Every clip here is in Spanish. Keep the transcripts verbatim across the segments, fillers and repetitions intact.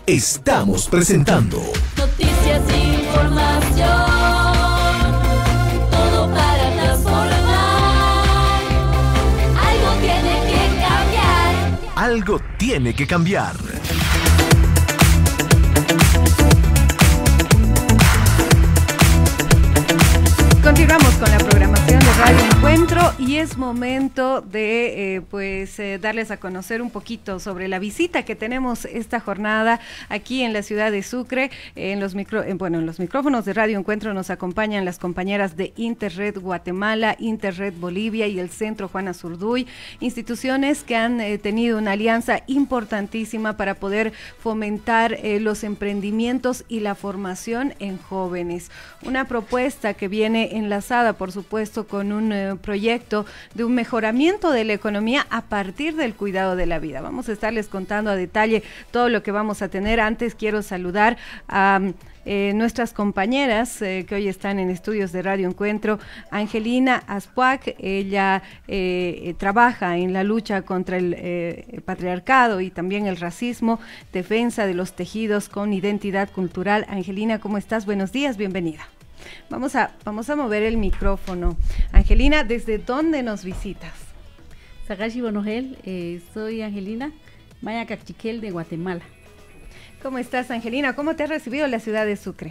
Estamos presentando noticias e información, todo para transformar. Algo tiene que cambiar. Algo tiene que cambiar. Continuamos con la programación de Radio Encuentro y es momento de eh, pues eh, darles a conocer un poquito sobre la visita que tenemos esta jornada aquí en la ciudad de Sucre. En los micro, eh, bueno, en los micrófonos de Radio Encuentro nos acompañan las compañeras de Interred Guatemala, Interred Bolivia y el Centro Juana Zurduy, instituciones que han eh, tenido una alianza importantísima para poder fomentar eh, los emprendimientos y la formación en jóvenes. Una propuesta que viene enlazada, por supuesto, con un eh, proyecto de un mejoramiento de la economía a partir del cuidado de la vida. Vamos a estarles contando a detalle todo lo que vamos a tener. Antes quiero saludar a eh, nuestras compañeras eh, que hoy están en estudios de Radio Encuentro. Angelina Aspuac, ella eh, trabaja en la lucha contra el eh, patriarcado y también el racismo, defensa de los tejidos con identidad cultural. Angelina, ¿cómo estás? Buenos días, bienvenida. Vamos a, vamos a mover el micrófono. Angelina, ¿desde dónde nos visitas? Sagashi Bonogel, eh, soy Angelina Maya Cachiquel de Guatemala. ¿Cómo estás, Angelina? ¿Cómo te ha recibido la ciudad de Sucre?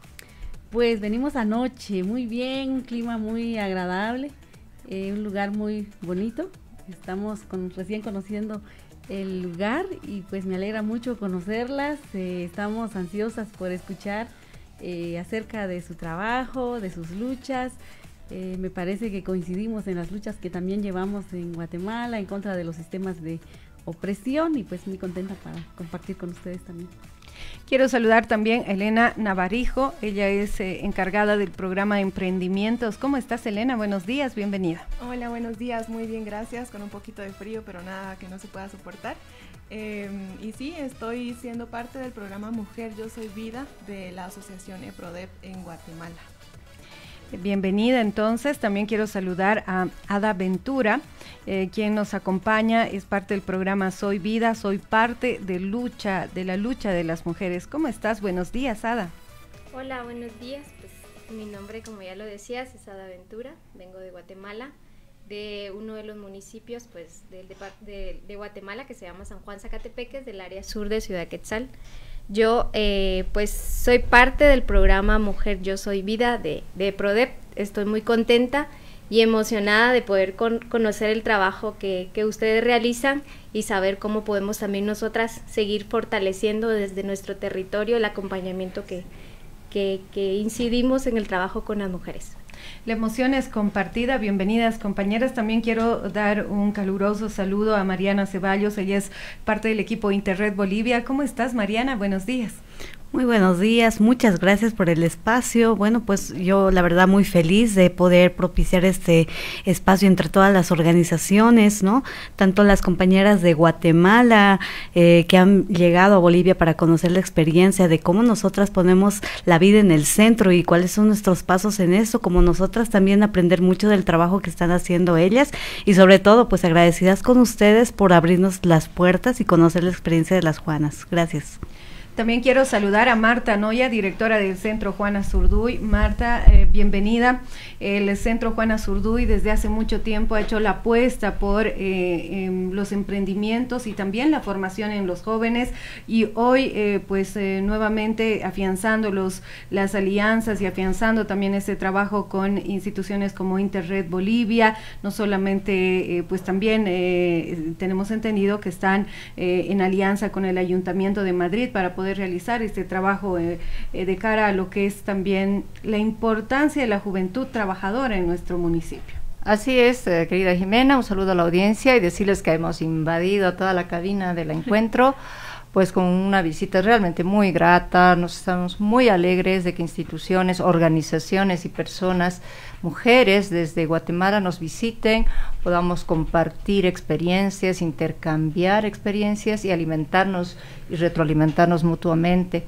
Pues venimos anoche, muy bien, un clima muy agradable, eh, un lugar muy bonito. Estamos con, recién conociendo el lugar y pues me alegra mucho conocerlas. Eh, estamos ansiosas por escuchar Eh, acerca de su trabajo, de sus luchas. Eh, me parece que coincidimos en las luchas que también llevamos en Guatemala en contra de los sistemas de opresión y pues muy contenta para compartir con ustedes también. Quiero saludar también a Elena Navarijo, ella es eh, encargada del programa de emprendimientos. ¿Cómo estás, Elena? Buenos días, bienvenida. Hola, buenos días, muy bien, gracias, con un poquito de frío, pero nada que no se pueda soportar. Eh, y sí, estoy siendo parte del programa Mujer Yo Soy Vida de la asociación EPRODEP en Guatemala. Bienvenida, entonces. También quiero saludar a Ada Ventura, eh, quien nos acompaña, es parte del programa Soy Vida, soy parte de lucha, de la lucha de las mujeres. ¿Cómo estás? Buenos días, Ada. Hola, buenos días. Pues mi nombre, como ya lo decías, es Ada Ventura, vengo de Guatemala, de uno de los municipios pues del de, de Guatemala que se llama San Juan Zacatepeques, del área sur de Ciudad Quetzal. Yo eh, pues soy parte del programa Mujer Yo Soy Vida de, de PRODEP. Estoy muy contenta y emocionada de poder con, conocer el trabajo que, que ustedes realizan y saber cómo podemos también nosotras seguir fortaleciendo desde nuestro territorio el acompañamiento que, que, que incidimos en el trabajo con las mujeres. La emoción es compartida. Bienvenidas, compañeras. También quiero dar un caluroso saludo a Mariana Ceballos, ella es parte del equipo Interred Bolivia. ¿Cómo estás, Mariana? Buenos días. Muy buenos días, muchas gracias por el espacio. Bueno, pues yo la verdad muy feliz de poder propiciar este espacio entre todas las organizaciones, ¿no? Tanto las compañeras de Guatemala eh, que han llegado a Bolivia para conocer la experiencia de cómo nosotras ponemos la vida en el centro y cuáles son nuestros pasos en eso, como nosotras también aprender mucho del trabajo que están haciendo ellas y sobre todo pues agradecidas con ustedes por abrirnos las puertas y conocer la experiencia de las Juanas. Gracias. También quiero saludar a Marta Noya, directora del Centro Juana Zurduy. Marta, eh, bienvenida. El Centro Juana Zurduy desde hace mucho tiempo ha hecho la apuesta por eh, eh, los emprendimientos y también la formación en los jóvenes y hoy eh, pues eh, nuevamente afianzando los, las alianzas y afianzando también ese trabajo con instituciones como Interred Bolivia, no solamente eh, pues también eh, tenemos entendido que están eh, en alianza con el Ayuntamiento de Madrid para poder realizar este trabajo eh, eh, de cara a lo que es también la importancia de la juventud trabajadora en nuestro municipio. Así es, eh, querida Jimena, un saludo a la audiencia y decirles que hemos invadido toda la cabina del encuentro, pues con una visita realmente muy grata. Nos estamos muy alegres de que instituciones, organizaciones y personas, mujeres desde Guatemala nos visiten, podamos compartir experiencias, intercambiar experiencias y alimentarnos y retroalimentarnos mutuamente.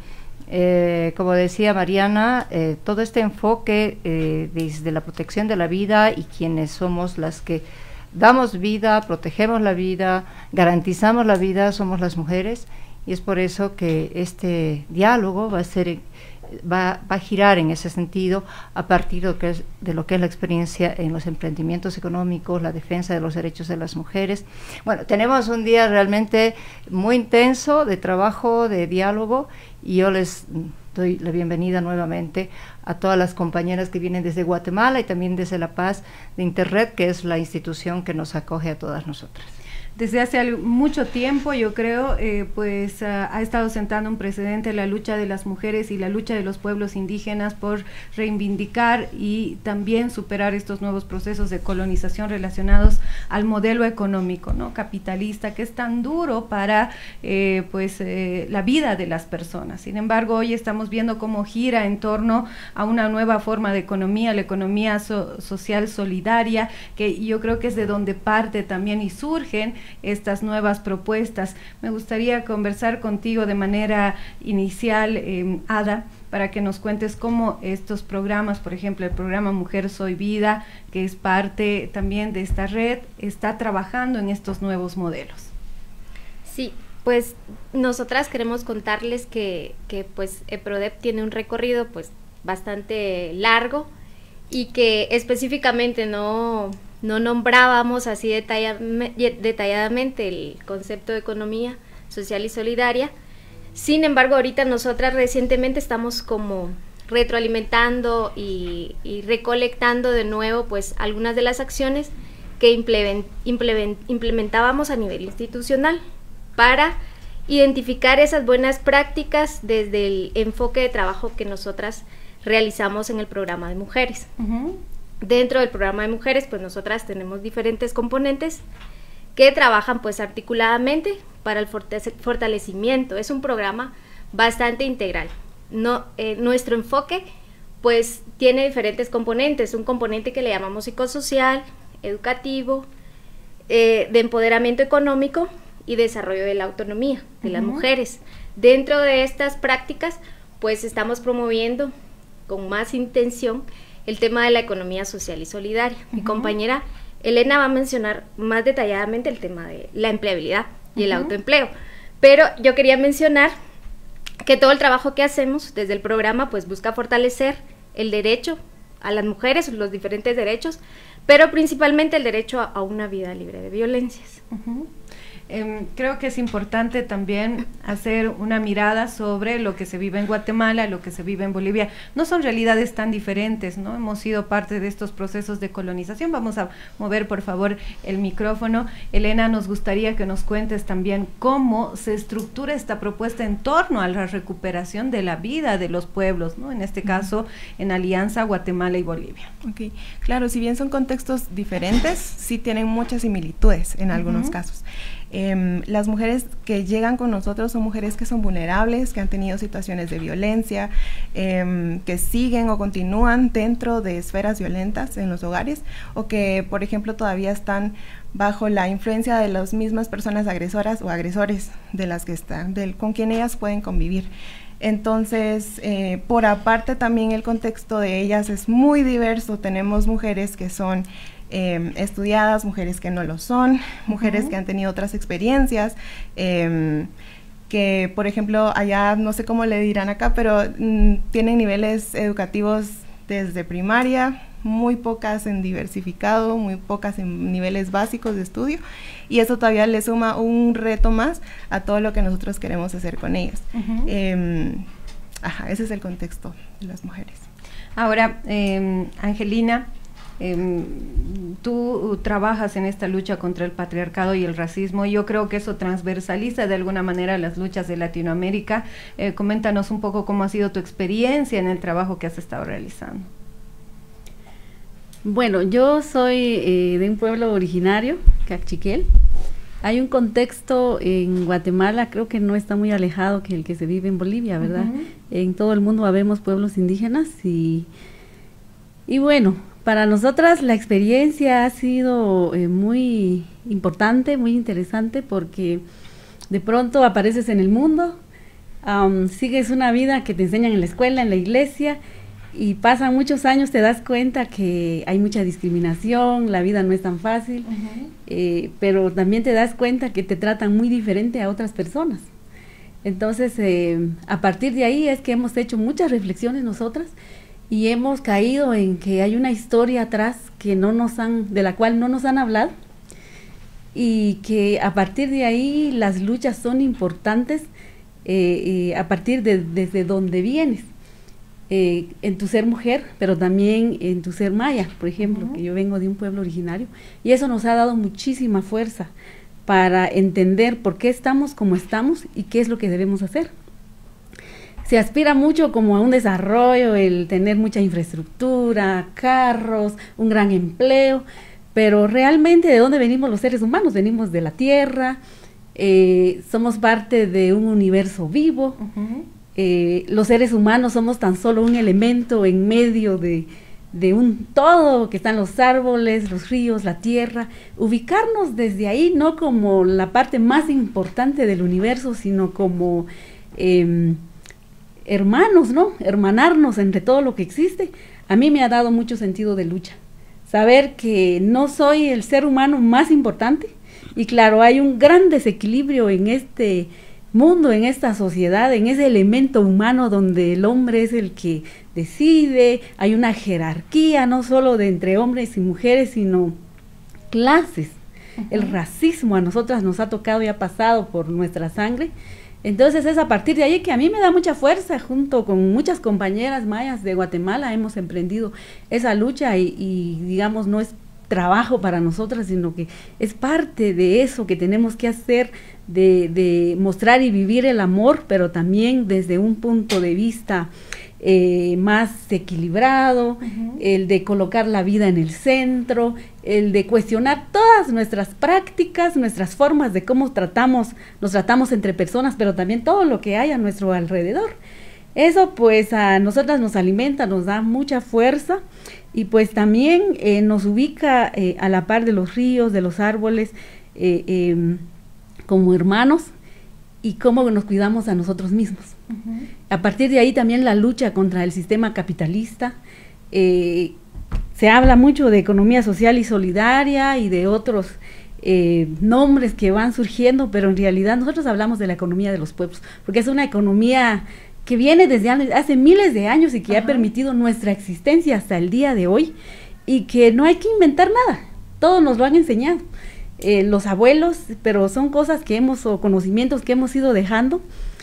Eh, como decía Mariana, eh, todo este enfoque eh, desde la protección de la vida y quienes somos las que damos vida, protegemos la vida, garantizamos la vida, somos las mujeres y es por eso que este diálogo va a ser Va, va a girar en ese sentido a partir de lo, que es, de lo que es la experiencia en los emprendimientos económicos, la defensa de los derechos de las mujeres. Bueno, tenemos un día realmente muy intenso de trabajo, de diálogo, y yo les doy la bienvenida nuevamente a todas las compañeras que vienen desde Guatemala y también desde La Paz de Interred, que es la institución que nos acoge a todas nosotras. Desde hace mucho tiempo, yo creo, eh, pues uh, ha estado sentando un precedente la lucha de las mujeres y la lucha de los pueblos indígenas por reivindicar y también superar estos nuevos procesos de colonización relacionados al modelo económico, ¿no?, capitalista, que es tan duro para eh, pues eh, la vida de las personas. Sin embargo, hoy estamos viendo cómo gira en torno a una nueva forma de economía, la economía so social solidaria, que yo creo que es de donde parte también y surgen estas nuevas propuestas. Me gustaría conversar contigo de manera inicial, eh, Ada, para que nos cuentes cómo estos programas, por ejemplo, el programa Mujer Soy Vida, que es parte también de esta red, está trabajando en estos nuevos modelos. Sí, pues nosotras queremos contarles que, que pues EPRODEP tiene un recorrido pues bastante largo y que específicamente no... no nombrábamos así detalladamente el concepto de economía social y solidaria. Sin embargo, ahorita nosotras recientemente estamos como retroalimentando y, y recolectando de nuevo pues algunas de las acciones que implement, implement, implementábamos a nivel institucional para identificar esas buenas prácticas desde el enfoque de trabajo que nosotras realizamos en el programa de mujeres. Uh-huh. Dentro del programa de mujeres, pues nosotras tenemos diferentes componentes que trabajan pues articuladamente para el fortalecimiento. Es un programa bastante integral. No, eh, nuestro enfoque pues tiene diferentes componentes, un componente que le llamamos psicosocial, educativo, eh, de empoderamiento económico y desarrollo de la autonomía de uh-huh. las mujeres. Dentro de estas prácticas pues estamos promoviendo con más intención el tema de la economía social y solidaria. Uh-huh. Mi compañera Elena va a mencionar más detalladamente el tema de la empleabilidad y uh-huh. el autoempleo, pero yo quería mencionar que todo el trabajo que hacemos desde el programa pues busca fortalecer el derecho a las mujeres, los diferentes derechos, pero principalmente el derecho a, a una vida libre de violencias. Uh-huh. Eh, creo que es importante también hacer una mirada sobre lo que se vive en Guatemala, lo que se vive en Bolivia. No son realidades tan diferentes, ¿no? Hemos sido parte de estos procesos de colonización. Vamos a mover, por favor, el micrófono. Elena, nos gustaría que nos cuentes también cómo se estructura esta propuesta en torno a la recuperación de la vida de los pueblos, ¿no? En este caso, en alianza Guatemala y Bolivia. Ok, claro, si bien son contextos diferentes, sí tienen muchas similitudes en algunos uh-huh. casos. Eh, las mujeres que llegan con nosotros son mujeres que son vulnerables, que han tenido situaciones de violencia, eh, que siguen o continúan dentro de esferas violentas en los hogares, o que, por ejemplo, todavía están bajo la influencia de las mismas personas agresoras o agresores de las que están, del, con quien ellas pueden convivir. Entonces, eh, por aparte también el contexto de ellas es muy diverso. Tenemos mujeres que son Eh, estudiadas, mujeres que no lo son, mujeres uh-huh. que han tenido otras experiencias, eh, que por ejemplo allá, no sé cómo le dirán acá, pero mm, tienen niveles educativos desde primaria, muy pocas en diversificado, muy pocas en niveles básicos de estudio, y eso todavía le suma un reto más a todo lo que nosotros queremos hacer con ellas. Uh-huh. eh, ajá, ese es el contexto de las mujeres. Ahora, eh, Angelina, Eh, tú trabajas en esta lucha contra el patriarcado y el racismo, y yo creo que eso transversaliza de alguna manera las luchas de Latinoamérica. Eh, coméntanos un poco cómo ha sido tu experiencia en el trabajo que has estado realizando. Bueno, yo soy eh, de un pueblo originario, Cachiquel. Hay un contexto en Guatemala, creo que no está muy alejado que el que se vive en Bolivia, ¿verdad? Uh-huh. En todo el mundo habemos pueblos indígenas y, y bueno, para nosotras la experiencia ha sido eh, muy importante, muy interesante, porque de pronto apareces en el mundo, um, sigues una vida que te enseñan en la escuela, en la iglesia, y pasan muchos años, te das cuenta que hay mucha discriminación, la vida no es tan fácil, uh-huh. eh, pero también te das cuenta que te tratan muy diferente a otras personas. Entonces, eh, a partir de ahí es que hemos hecho muchas reflexiones nosotras y hemos caído en que hay una historia atrás que no nos han, de la cual no nos han hablado, y que a partir de ahí las luchas son importantes eh, eh, a partir de desde donde vienes, eh, en tu ser mujer, pero también en tu ser maya, por ejemplo, uh-huh. que yo vengo de un pueblo originario, y eso nos ha dado muchísima fuerza para entender por qué estamos como estamos y qué es lo que debemos hacer. Se aspira mucho como a un desarrollo, el tener mucha infraestructura, carros, un gran empleo, pero realmente ¿de dónde venimos los seres humanos? Venimos de la tierra, eh, somos parte de un universo vivo, uh-huh. eh, los seres humanos somos tan solo un elemento en medio de, de un todo, que están los árboles, los ríos, la tierra. Ubicarnos desde ahí no como la parte más importante del universo, sino como eh, hermanos, ¿no? Hermanarnos entre todo lo que existe, a mí me ha dado mucho sentido de lucha. Saber que no soy el ser humano más importante, y claro, hay un gran desequilibrio en este mundo, en esta sociedad, en ese elemento humano donde el hombre es el que decide, hay una jerarquía no solo de entre hombres y mujeres, sino clases. Uh-huh. El racismo a nosotras nos ha tocado y ha pasado por nuestra sangre. Entonces es a partir de ahí que a mí me da mucha fuerza, junto con muchas compañeras mayas de Guatemala hemos emprendido esa lucha y, y digamos no es trabajo para nosotras, sino que es parte de eso que tenemos que hacer, de, de mostrar y vivir el amor, pero también desde un punto de vista eh, más equilibrado, uh-huh. el de colocar la vida en el centro, el de cuestionar todas nuestras prácticas, nuestras formas de cómo tratamos, nos tratamos entre personas, pero también todo lo que hay a nuestro alrededor. Eso pues a nosotras nos alimenta, nos da mucha fuerza y pues también eh, nos ubica eh, a la par de los ríos, de los árboles, eh, eh, como hermanos, y cómo nos cuidamos a nosotros mismos. Uh-huh. A partir de ahí también la lucha contra el sistema capitalista. Eh, se habla mucho de economía social y solidaria y de otros eh, nombres que van surgiendo, pero en realidad nosotros hablamos de la economía de los pueblos, porque es una economía que viene desde hace miles de años y que uh-huh. ha permitido nuestra existencia hasta el día de hoy, y que no hay que inventar nada, todos nos lo han enseñado. Eh, los abuelos, pero son cosas que hemos, o conocimientos que hemos ido dejando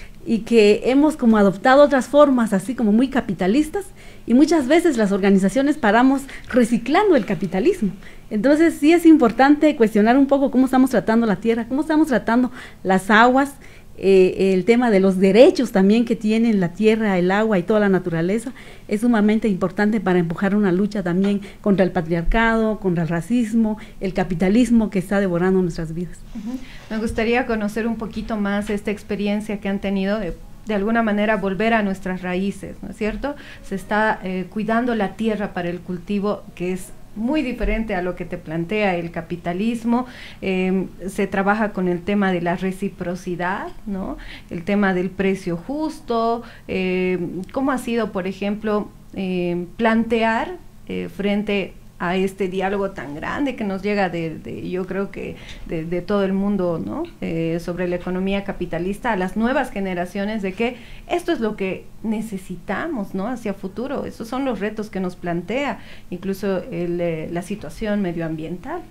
y que hemos como adoptado otras formas, así como muy capitalistas, y muchas veces las organizaciones paramos reciclando el capitalismo. Entonces sí es importante cuestionar un poco cómo estamos tratando la tierra, cómo estamos tratando las aguas, eh, el tema de los derechos también que tienen la tierra, el agua y toda la naturaleza, es sumamente importante para empujar una lucha también contra el patriarcado, contra el racismo, el capitalismo que está devorando nuestras vidas. Uh-huh. Me gustaría conocer un poquito más esta experiencia que han tenido de, de alguna manera volver a nuestras raíces, ¿no es cierto? Se está eh, cuidando la tierra para el cultivo, que es muy diferente a lo que te plantea el capitalismo. Eh, se trabaja con el tema de la reciprocidad, ¿no? El tema del precio justo. Eh, ¿Cómo ha sido, por ejemplo, eh, plantear eh, frente a este diálogo tan grande que nos llega de, de yo creo que de, de todo el mundo, ¿no? Eh, sobre la economía capitalista, a las nuevas generaciones, de que esto es lo que necesitamos, ¿no? Hacia futuro, esos son los retos que nos plantea, incluso el, eh, la situación medioambiental.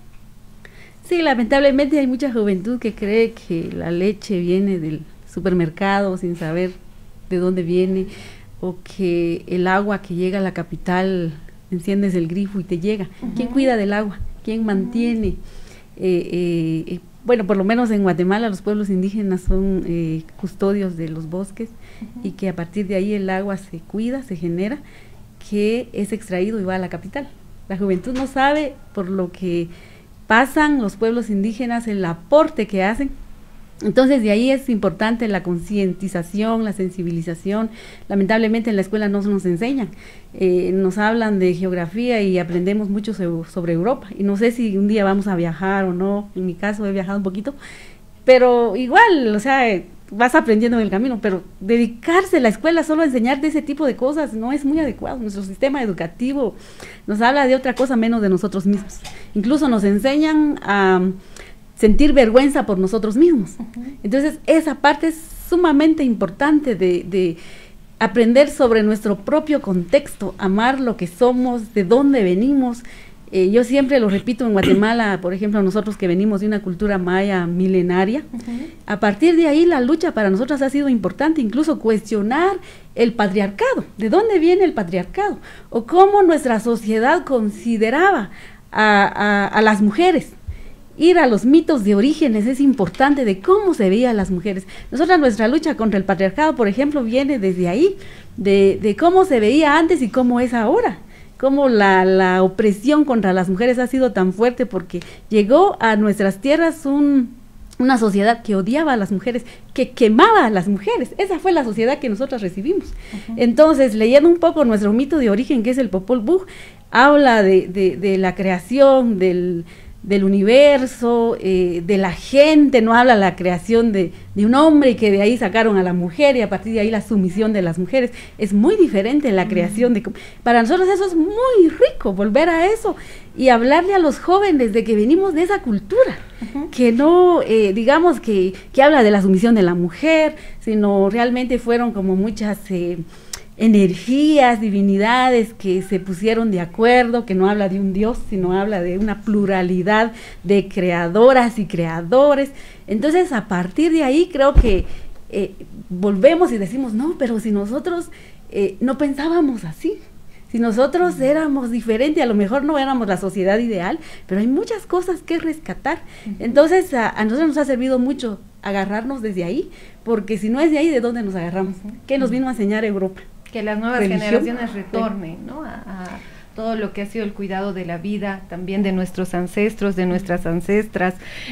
Sí, lamentablemente hay mucha juventud que cree que la leche viene del supermercado sin saber de dónde viene, o que el agua que llega a la capital, enciendes el grifo y te llega. Uh-huh. ¿Quién cuida del agua? ¿Quién mantiene? Uh-huh. eh, eh, bueno, por lo menos en Guatemala los pueblos indígenas son eh, custodios de los bosques, uh-huh. y que a partir de ahí el agua se cuida, se genera, que es extraído y va a la capital. La juventud no sabe por lo que pasan los pueblos indígenas, el aporte que hacen. Entonces de ahí es importante la concientización, la sensibilización. Lamentablemente en la escuela no nos enseñan, eh, nos hablan de geografía y aprendemos mucho sobre Europa, y no sé si un día vamos a viajar o no. En mi caso he viajado un poquito, pero igual, o sea, vas aprendiendo en el camino, pero dedicarse a la escuela solo a enseñarte ese tipo de cosas no es muy adecuado. Nuestro sistema educativo nos habla de otra cosa menos de nosotros mismos. Incluso nos enseñan a sentir vergüenza por nosotros mismos. Uh-huh. Entonces esa parte es sumamente importante de, de aprender sobre nuestro propio contexto, amar lo que somos, de dónde venimos. Eh, yo siempre lo repito, en Guatemala, por ejemplo, nosotros que venimos de una cultura maya milenaria, uh-huh. a partir de ahí la lucha para nosotros ha sido importante, incluso cuestionar el patriarcado, de dónde viene el patriarcado, o cómo nuestra sociedad consideraba a, a, a las mujeres. Ir a los mitos de orígenes es importante, de cómo se veían las mujeres. Nosotros nuestra lucha contra el patriarcado, por ejemplo, viene desde ahí, de, de cómo se veía antes y cómo es ahora. Cómo la, la opresión contra las mujeres ha sido tan fuerte, porque llegó a nuestras tierras un, una sociedad que odiaba a las mujeres, que quemaba a las mujeres. Esa fue la sociedad que nosotros recibimos. Uh-huh. Entonces, leyendo un poco nuestro mito de origen, que es el Popol Vuh, habla de, de, de la creación del, del universo, eh, de la gente, no habla de la creación de, de un hombre y que de ahí sacaron a la mujer y a partir de ahí la sumisión de las mujeres. Es muy diferente la creación de... Para nosotros eso es muy rico, volver a eso y hablarle a los jóvenes de que venimos de esa cultura, uh-huh. que no, eh, digamos que, que habla de la sumisión de la mujer, sino realmente fueron como muchas... Eh, energías, divinidades que se pusieron de acuerdo, que no habla de un dios, sino habla de una pluralidad de creadoras y creadores. Entonces, a partir de ahí creo que eh, volvemos y decimos, no, pero si nosotros eh, no pensábamos así, si nosotros éramos diferentes, a lo mejor no éramos la sociedad ideal, pero hay muchas cosas que rescatar. Entonces, a, a nosotros nos ha servido mucho agarrarnos desde ahí, porque si no es de ahí, ¿de dónde nos agarramos? ¿Qué nos vino a enseñar Europa? Que las nuevas Religión. generaciones retornen, ¿no? A, a todo lo que ha sido el cuidado de la vida, también de nuestros ancestros, de nuestras ancestras.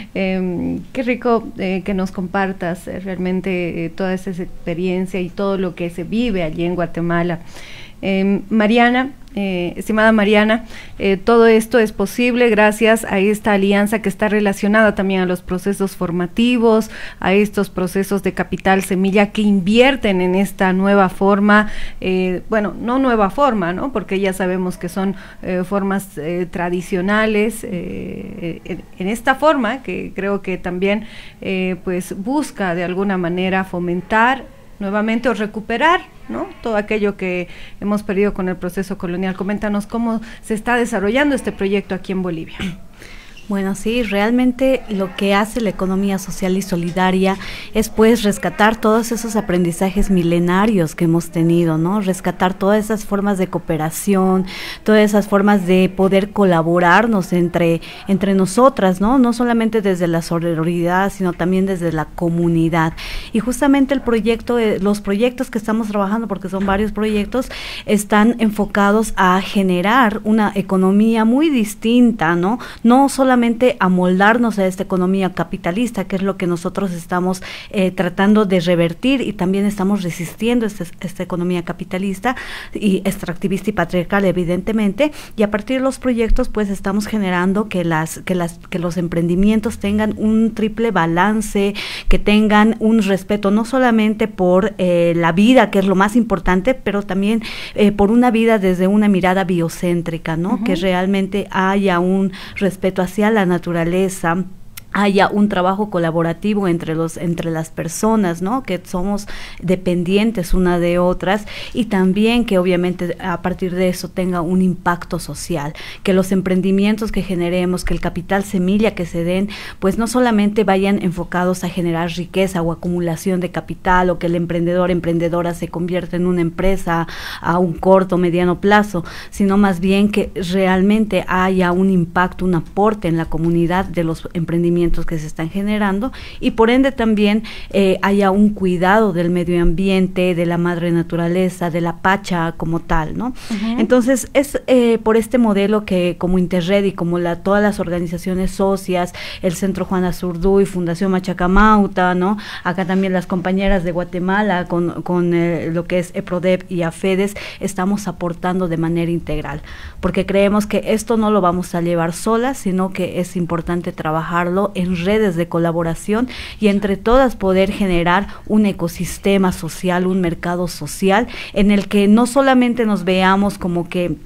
Eh, qué rico eh, que nos compartas eh, realmente eh, toda esa experiencia y todo lo que se vive allí en Guatemala. Eh, Mariana, eh, estimada Mariana, eh, todo esto es posible gracias a esta alianza que está relacionada también a los procesos formativos, a estos procesos de capital semilla que invierten en esta nueva forma, eh, bueno, no nueva forma, ¿no? Porque ya sabemos que son eh, formas eh, tradicionales, eh, en, en esta forma que creo que también eh, pues busca de alguna manera fomentar nuevamente o recuperar, ¿no? Todo aquello que hemos perdido con el proceso colonial. Coméntanos cómo se está desarrollando este proyecto aquí en Bolivia. Bueno, sí, realmente lo que hace la economía social y solidaria es pues rescatar todos esos aprendizajes milenarios que hemos tenido, ¿no? Rescatar todas esas formas de cooperación, todas esas formas de poder colaborarnos entre, entre nosotras, ¿no? No solamente desde la sororidad, sino también desde la comunidad. Y justamente el proyecto, eh, los proyectos que estamos trabajando, porque son varios proyectos, están enfocados a generar una economía muy distinta, ¿no? No solamente amoldarnos a esta economía capitalista, que es lo que nosotros estamos eh, tratando de revertir, y también estamos resistiendo este, esta economía capitalista y extractivista y patriarcal, evidentemente, y a partir de los proyectos pues estamos generando que las que las que los emprendimientos tengan un triple balance, que tengan un respeto no solamente por eh, la vida, que es lo más importante, pero también eh, por una vida desde una mirada biocéntrica, ¿no? Uh-huh. Que realmente haya un respeto hacia la naturaleza, haya un trabajo colaborativo entre los entre las personas, ¿no? Que somos dependientes una de otras, y también que obviamente a partir de eso tenga un impacto social, que los emprendimientos que generemos, que el capital semilla que se den, pues no solamente vayan enfocados a generar riqueza o acumulación de capital, o que el emprendedor, emprendedora se convierta en una empresa a un corto, mediano plazo, sino más bien que realmente haya un impacto, un aporte en la comunidad de los emprendimientos que se están generando, y por ende también eh, haya un cuidado del medio ambiente, de la madre naturaleza, de la pacha como tal, ¿no? Uh-huh. Entonces es eh, por este modelo que como Interred y como la, todas las organizaciones socias, el Centro Juana Zurduy, Fundación Machacamauta, ¿no? Acá también las compañeras de Guatemala con, con eh, lo que es EPRODEP y AFEDES, estamos aportando de manera integral, porque creemos que esto no lo vamos a llevar solas, sino que es importante trabajarlo en redes de colaboración y entre todas poder generar un ecosistema social, un mercado social en el que no solamente nos veamos como que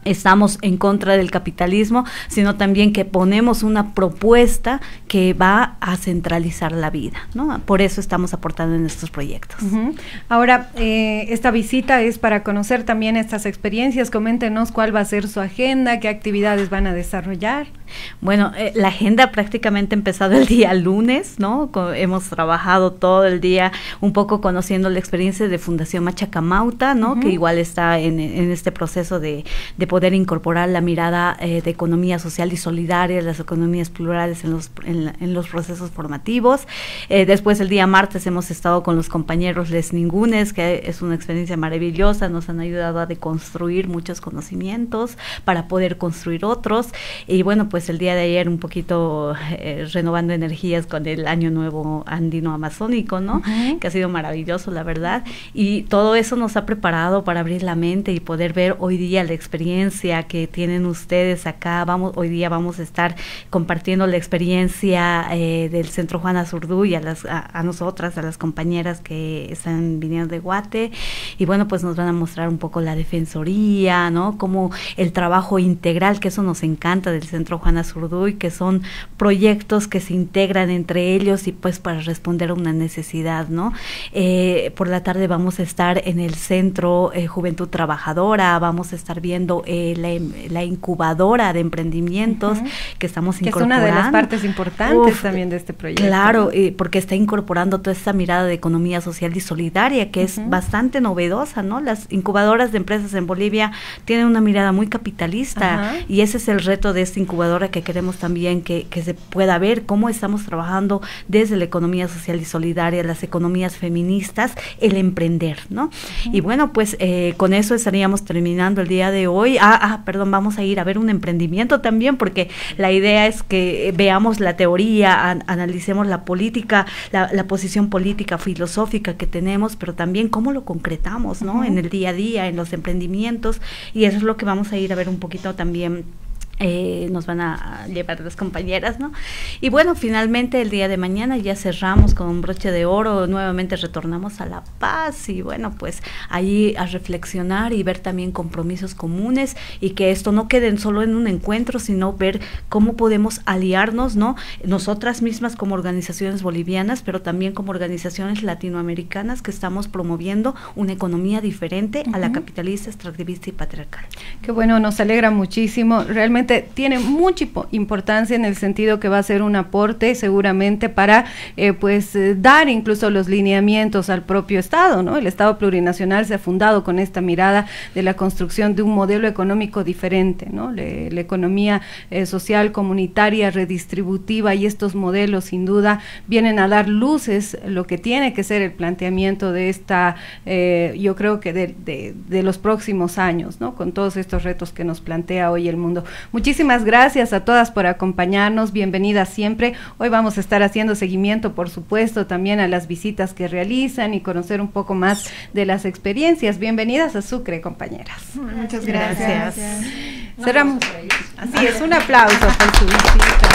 estamos en contra del capitalismo, sino también que ponemos una propuesta que va a centralizar la vida, ¿no? Por eso estamos aportando en estos proyectos. Uh-huh. Ahora, eh, esta visita es para conocer también estas experiencias. Coméntenos cuál va a ser su agenda, qué actividades van a desarrollar. Bueno, eh, la agenda prácticamente ha empezado el día lunes, ¿no? Co- hemos trabajado todo el día un poco conociendo la experiencia de Fundación Machacamauta, ¿no? Uh-huh. Que igual está en, en este proceso de, de poder incorporar la mirada eh, de economía social y solidaria, las economías plurales en los, en, la, en los procesos formativos. Eh, después el día martes hemos estado con los compañeros Les Ningunes, que es una experiencia maravillosa, nos han ayudado a deconstruir muchos conocimientos para poder construir otros. Y bueno, pues el día de ayer un poquito eh, renovando energías con el Año Nuevo Andino Amazónico, ¿no? Uh-huh. Que ha sido maravilloso, la verdad. Y todo eso nos ha preparado para abrir la mente y poder ver hoy día la experiencia que tienen ustedes acá. Vamos, hoy día vamos a estar compartiendo la experiencia eh, del Centro Juana Zurduy a, las, a, a nosotras, a las compañeras que están viniendo de Guate. Y bueno, pues nos van a mostrar un poco la defensoría, ¿no? Como el trabajo integral, que eso nos encanta del Centro Juana Zurduy, que son proyectos que se integran entre ellos y pues para responder a una necesidad, ¿no? Eh, por la tarde vamos a estar en el Centro eh, Juventud Trabajadora, vamos a estar viendo eh, la, la incubadora de emprendimientos uh-huh. que estamos que incorporando. Que es una de las partes importantes Uf, también de este proyecto. Claro, eh, porque está incorporando toda esta mirada de economía social y solidaria, que uh-huh. es bastante novedosa, ¿no? Las incubadoras de empresas en Bolivia tienen una mirada muy capitalista uh-huh. y ese es el reto de esta incubadora que queremos también que, que se pueda ver cómo estamos trabajando desde la economía social y solidaria, las economías feministas, el emprender, ¿no? Uh-huh. Y bueno, pues eh, con eso estaríamos terminando el día de hoy. Ah, ah, perdón, vamos a ir a ver un emprendimiento también, porque la idea es que veamos la teoría, an- analicemos la política, la, la posición política, filosófica que tenemos, pero también cómo lo concretamos, ¿no? Uh-huh. En el día a día, en los emprendimientos, y eso es lo que vamos a ir a ver un poquito también. Eh, nos van a llevar las compañeras, ¿no? Y bueno, finalmente el día de mañana ya cerramos con un broche de oro, nuevamente retornamos a La Paz y bueno, pues ahí a reflexionar y ver también compromisos comunes y que esto no quede solo en un encuentro, sino ver cómo podemos aliarnos, ¿no? Nosotras mismas como organizaciones bolivianas, pero también como organizaciones latinoamericanas que estamos promoviendo una economía diferente uh-huh. a la capitalista, extractivista y patriarcal. Qué bueno, nos alegra muchísimo. Realmente tiene mucha importancia en el sentido que va a ser un aporte seguramente para eh, pues eh, dar incluso los lineamientos al propio Estado, ¿no? El Estado plurinacional se ha fundado con esta mirada de la construcción de un modelo económico diferente, ¿no? Le, la economía eh, social, comunitaria, redistributiva, y estos modelos sin duda vienen a dar luces lo que tiene que ser el planteamiento de esta, eh, yo creo que de, de, de los próximos años, ¿no? Con todos estos retos que nos plantea hoy el mundo. Muchísimas gracias a todas por acompañarnos, bienvenidas siempre. Hoy vamos a estar haciendo seguimiento, por supuesto, también a las visitas que realizan y conocer un poco más de las experiencias. Bienvenidas a Sucre, compañeras. Muchas gracias. Gracias. Cerramos. Así es, un aplauso por su visita.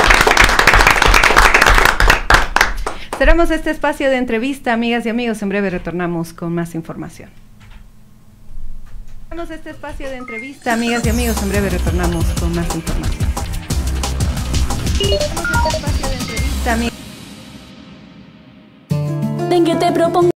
Cerramos este espacio de entrevista, amigas y amigos. En breve retornamos con más información. Cerramos este espacio de entrevista, amigas y amigos. En breve retornamos con más información. Cerramos este espacio de entrevista, amigas. Ven que te propongo